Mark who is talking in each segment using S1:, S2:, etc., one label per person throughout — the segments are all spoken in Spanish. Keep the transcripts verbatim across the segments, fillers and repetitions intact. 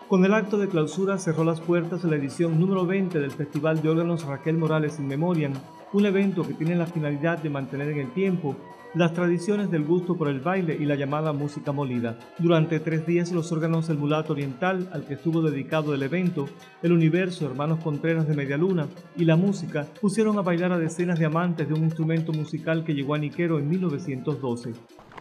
S1: Con el acto de clausura cerró las puertas de la edición número veinte del Festival de Órganos Raquel Morales in Memoriam, un evento que tiene la finalidad de mantener en el tiempo las tradiciones del gusto por el baile y la llamada música molida. Durante tres días los órganos del Mulato Oriental, al que estuvo dedicado el evento, el Universo, Hermanos Contreras de Medialuna y la música, pusieron a bailar a decenas de amantes de un instrumento musical que llegó a Niquero en mil novecientos doce.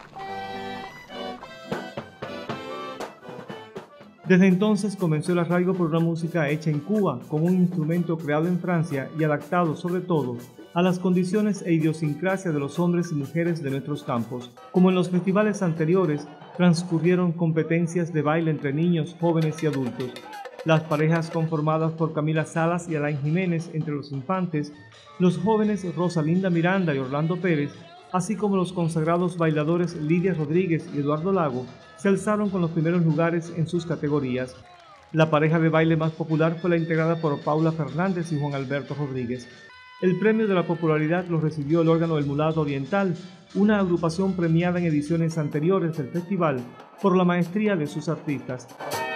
S1: Desde entonces comenzó el arraigo por una música hecha en Cuba, con un instrumento creado en Francia y adaptado sobre todo a las condiciones e idiosincrasia de los hombres y mujeres de nuestros campos. Como en los festivales anteriores, transcurrieron competencias de baile entre niños, jóvenes y adultos. Las parejas conformadas por Camila Salas y Alain Jiménez entre los infantes, los jóvenes Rosalinda Miranda y Orlando Pérez, así como los consagrados bailadores Lidia Rodríguez y Eduardo Lago, se alzaron con los primeros lugares en sus categorías. La pareja de baile más popular fue la integrada por Paula Fernández y Juan Alberto Rodríguez. El premio de la popularidad lo recibió el órgano del Mulato Oriental, una agrupación premiada en ediciones anteriores del festival por la maestría de sus artistas.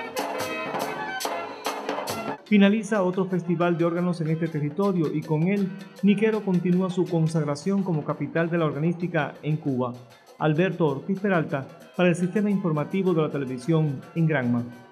S1: Finaliza otro festival de órganos en este territorio y con él, Niquero continúa su consagración como capital de la organística en Cuba. Alberto Ortiz Peralta, para el Sistema Informativo de la Televisión en Granma.